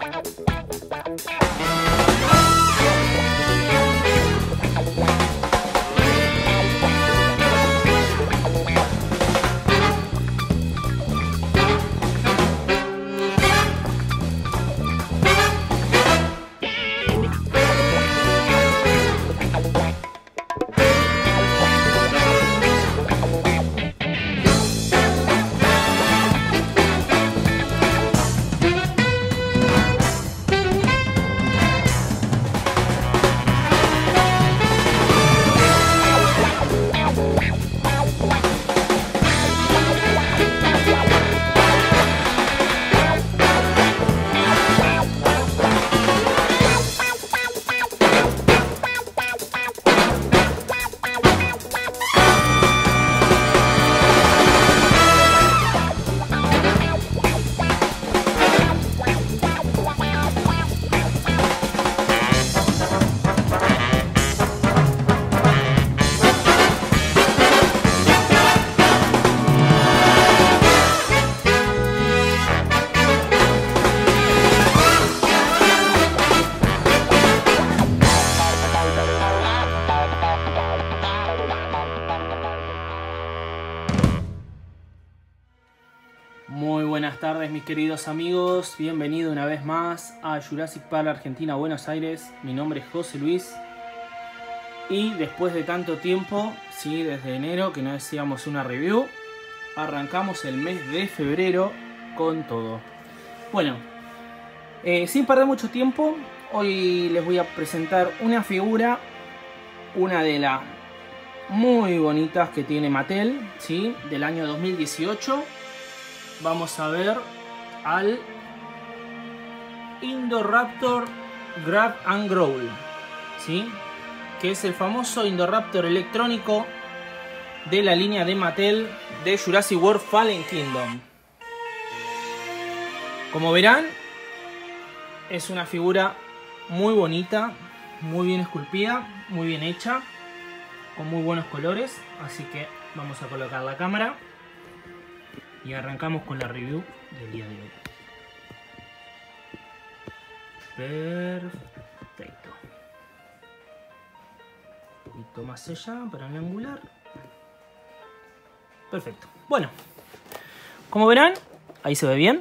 Muy buenas tardes mis queridos amigos, bienvenido una vez más a Jurassic Park Argentina, Buenos Aires. Mi nombre es José Luis y después de tanto tiempo, sí, desde enero que no hacíamos una review, arrancamos el mes de febrero con todo. Bueno, sin perder mucho tiempo, hoy les voy a presentar una figura, una de las muy bonitas que tiene Mattel, ¿sí? Del año 2018. Vamos a ver al Indoraptor Grab and Growl, ¿sí? Que es el famoso Indoraptor electrónico de la línea de Mattel de Jurassic World Fallen Kingdom. Como verán, es una figura muy bonita, muy bien esculpida, muy bien hecha, con muy buenos colores. Así que vamos a colocar la cámara y arrancamos con la review del día de hoy. Perfecto. Un poquito más allá para no angular. Perfecto. Bueno, como verán, ahí se ve bien.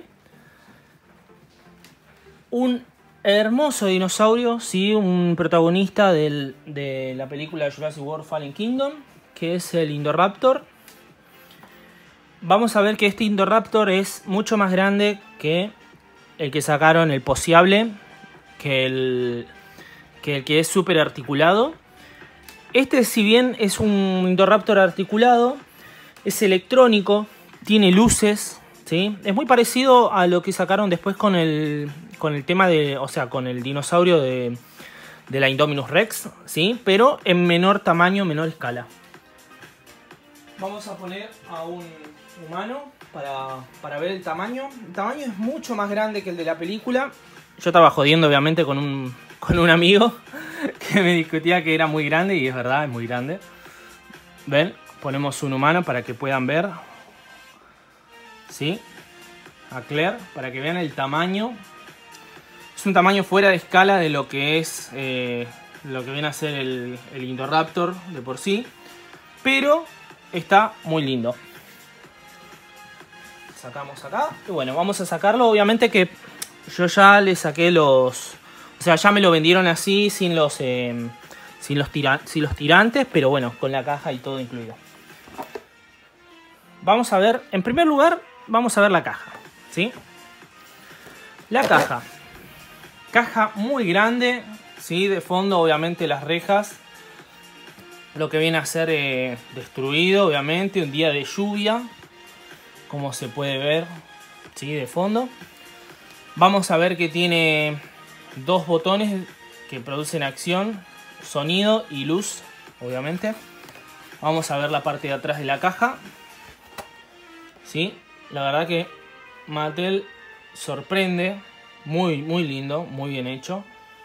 Un hermoso dinosaurio, sí, un protagonista de la película Jurassic World Fallen Kingdom, que es el Indoraptor. Vamos a ver que este Indoraptor es mucho más grande que el que sacaron, el Posiable, que el que es súper articulado. Este, si bien es un Indoraptor articulado, es electrónico, tiene luces, ¿sí? Es muy parecido a lo que sacaron después con el tema de, o sea, con el dinosaurio de la Indominus Rex, ¿sí? Pero en menor tamaño, menor escala. Vamos a poner a un humano para ver el tamaño. El tamaño es mucho más grande que el de la película. Yo estaba jodiendo obviamente con un amigo que me discutía que era muy grande, y es verdad, es muy grande. Ven, ponemos un humano para que puedan ver, ¿sí? A Claire, para que vean el tamaño. Es un tamaño fuera de escala de lo que es lo que viene a ser el Indoraptor de por sí, pero está muy lindo. Sacamos acá y bueno, vamos a sacarlo. Obviamente que yo ya le saqué los, o sea, ya me lo vendieron así sin los tirantes, pero bueno, con la caja y todo incluido. Vamos a ver, en primer lugar, vamos a ver la caja, ¿sí? La caja muy grande, ¿sí? De fondo obviamente las rejas, lo que viene a ser destruido, obviamente, un día de lluvia, como se puede ver, ¿sí? De fondo. Vamos a ver que tiene dos botones que producen acción, sonido y luz, obviamente. Vamos a ver la parte de atrás de la caja, ¿sí? La verdad que Mattel sorprende, muy lindo, muy bien hecho.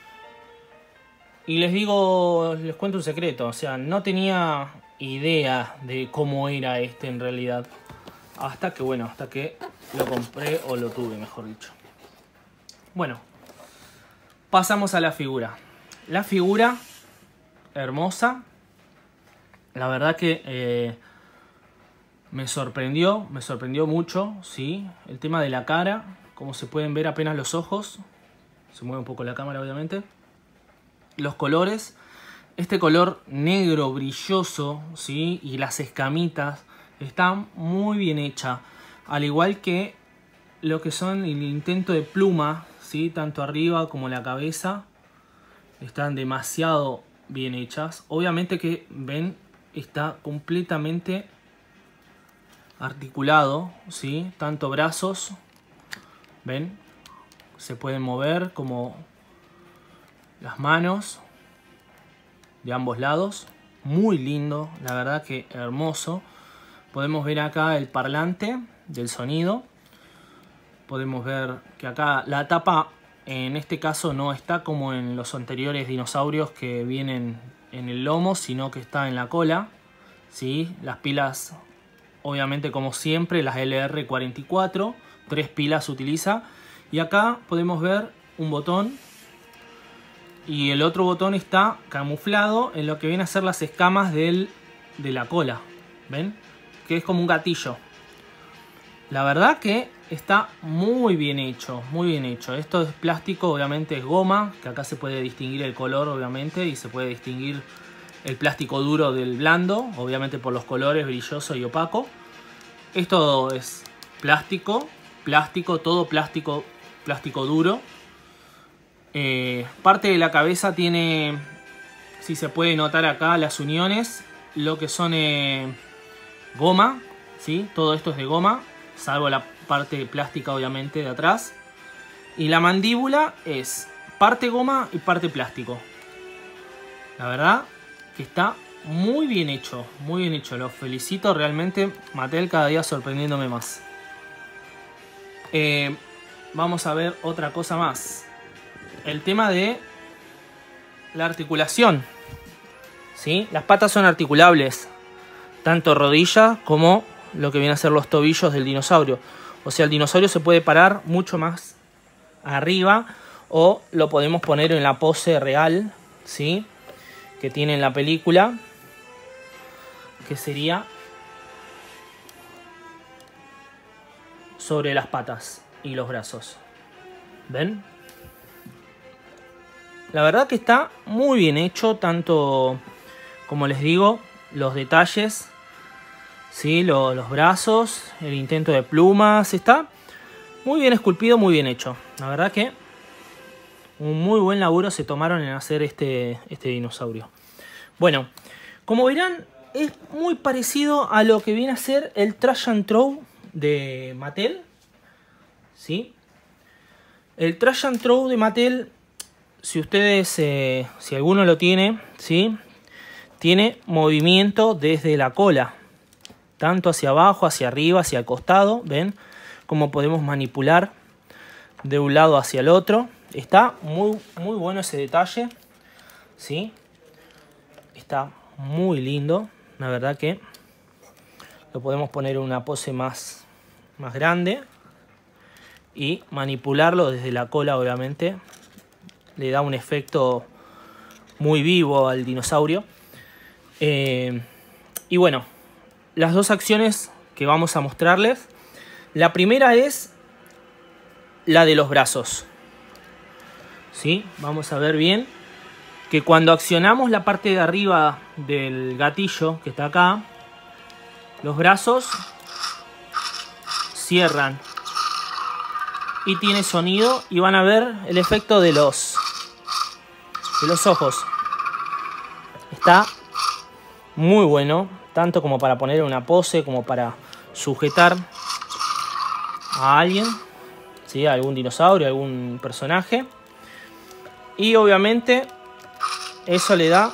Y les cuento un secreto, o sea, no tenía idea de cómo era este en realidad. Hasta que lo compré, o lo tuve, mejor dicho. Bueno, pasamos a la figura. La figura, hermosa. La verdad que me sorprendió mucho, ¿sí? El tema de la cara, como se pueden ver apenas los ojos. Se mueve un poco la cámara, obviamente. Los colores. Este color negro brilloso, ¿sí? Y las escamitas están muy bien hechas. Al igual que lo que son el intento de pluma, ¿sí? Tanto arriba como la cabeza. Están demasiado bien hechas. Obviamente que ven, está completamente articulado, ¿sí? Tanto brazos, ven, se pueden mover como las manos de ambos lados. Muy lindo, la verdad que hermoso. Podemos ver acá el parlante del sonido. Podemos ver que acá la tapa en este caso no está como en los anteriores dinosaurios que vienen en el lomo, sino que está en la cola, ¿sí? Las pilas, obviamente como siempre, las LR44, 3 pilas utiliza. Y acá podemos ver un botón y el otro botón está camuflado en lo que viene a ser las escamas de la cola, ¿ven? Que es como un gatillo. La verdad que está muy bien hecho, muy bien hecho. Esto es plástico, obviamente es goma, que acá se puede distinguir el color, obviamente, y se puede distinguir el plástico duro del blando, obviamente por los colores brilloso y opaco. Esto es plástico, todo plástico duro. Parte de la cabeza tiene, si se puede notar acá, las uniones, lo que son goma, ¿sí? Todo esto es de goma, salvo la parte plástica obviamente de atrás. Y la mandíbula es parte goma y parte plástico. La verdad que está muy bien hecho, muy bien hecho. Los felicito realmente, Mattel cada día sorprendiéndome más. Vamos a ver otra cosa más. El tema de la articulación, ¿sí? Las patas son articulables, tanto rodilla como lo que viene a ser los tobillos del dinosaurio. O sea, el dinosaurio se puede parar mucho más arriba o lo podemos poner en la pose real, ¿sí? Que tiene en la película, que sería sobre las patas y los brazos. ¿Ven? La verdad que está muy bien hecho, tanto como les digo, los detalles, ¿sí? Los brazos, el intento de plumas, está muy bien esculpido, muy bien hecho. La verdad que un muy buen laburo se tomaron en hacer este dinosaurio. Bueno, como verán, es muy parecido a lo que viene a ser el Trash and Throw de Mattel, ¿sí? El Trash and Throw de Mattel, si ustedes, si alguno lo tiene, ¿sí? Tiene movimiento desde la cola, tanto hacia abajo, hacia arriba, hacia el costado, ¿ven? Cómo podemos manipular de un lado hacia el otro. Está muy bueno ese detalle, ¿sí? Está muy lindo, la verdad que lo podemos poner en una pose más grande y manipularlo desde la cola, obviamente. Le da un efecto muy vivo al dinosaurio. Y bueno, las dos acciones que vamos a mostrarles. La primera es la de los brazos, ¿sí? Vamos a ver bien que cuando accionamos la parte de arriba del gatillo que está acá, los brazos cierran y tiene sonido, y van a ver el efecto de los ojos. Está muy bueno, tanto como para poner una pose, como para sujetar a alguien, ¿sí? A algún dinosaurio, a algún personaje. Y obviamente eso le da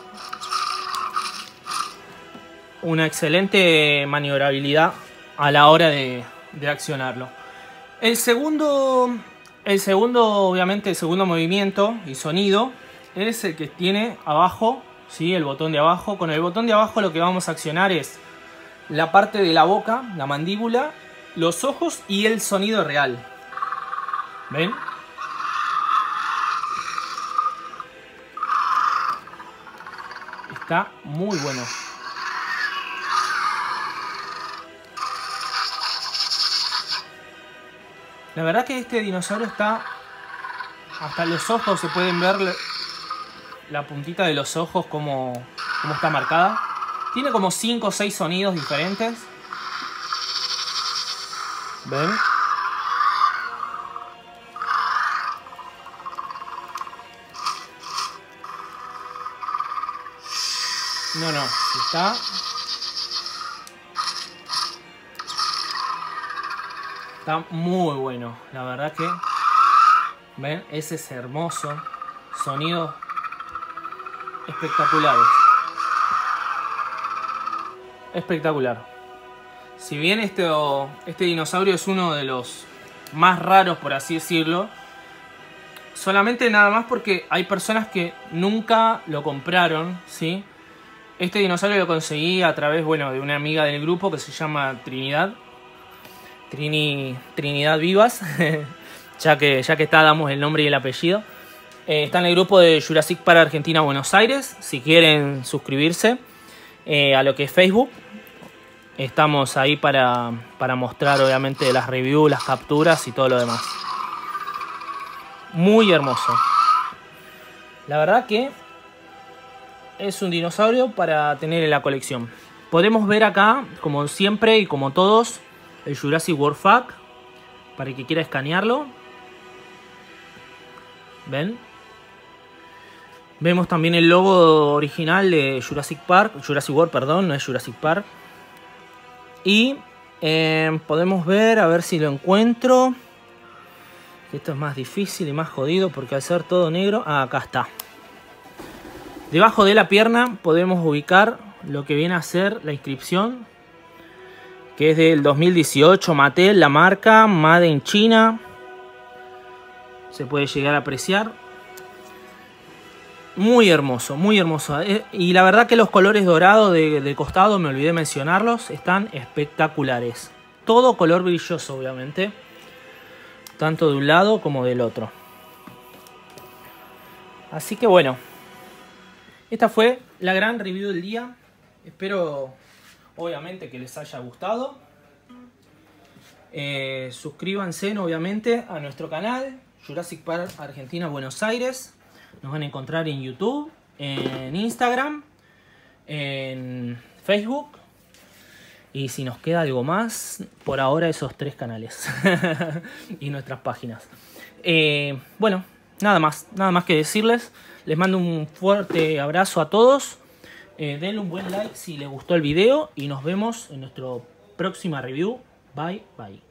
una excelente maniobrabilidad a la hora de accionarlo. El segundo, obviamente, el segundo movimiento y sonido es el que tiene abajo, ¿sí? El botón de abajo. Con el botón de abajo lo que vamos a accionar es la parte de la boca, la mandíbula, los ojos y el sonido real. ¿Ven? Está muy bueno. La verdad que este dinosaurio está... Hasta los ojos se pueden ver la puntita de los ojos como está marcada. Tiene como 5 o 6 sonidos diferentes. ¿Ven? No, está... Está muy bueno, la verdad que... ¿Ven? Ese es hermoso. Sonidos espectaculares. Espectacular. Si bien este dinosaurio es uno de los más raros, por así decirlo, solamente nada más porque hay personas que nunca lo compraron, ¿sí? Este dinosaurio lo conseguí a través, bueno, de una amiga del grupo que se llama Trinidad. Trinidad Vivas. ya que está, damos el nombre y el apellido. Está en el grupo de Jurassic Park Argentina Buenos Aires. Si quieren suscribirse a lo que es Facebook. Estamos ahí para mostrar obviamente las reviews, las capturas y todo lo demás. Muy hermoso. La verdad que es un dinosaurio para tener en la colección. Podemos ver acá, como siempre y como todos, el Jurassic World Fact, para el que quiera escanearlo. ¿Ven? Vemos también el logo original de Jurassic World, perdón, no es Jurassic Park. Y podemos ver, a ver si lo encuentro. Esto es más difícil y más jodido porque al ser todo negro... Ah, acá está. Debajo de la pierna podemos ubicar lo que viene a ser la inscripción, que es del 2018, Mattel, la marca, Made in China. Se puede llegar a apreciar. Muy hermoso, muy hermoso. Y la verdad que los colores dorados de costado, me olvidé mencionarlos, están espectaculares. Todo color brilloso, obviamente. Tanto de un lado como del otro. Así que bueno. Esta fue la gran review del día. Espero, obviamente, que les haya gustado. Suscríbanse, obviamente, a nuestro canal Jurassic Park Argentina Buenos Aires. Nos van a encontrar en YouTube, en Instagram, en Facebook. Y si nos queda algo más, por ahora esos 3 canales. Y nuestras páginas. Bueno, nada más que decirles. Les mando un fuerte abrazo a todos. Denle un buen like si les gustó el video. Y nos vemos en nuestra próxima review. Bye, bye.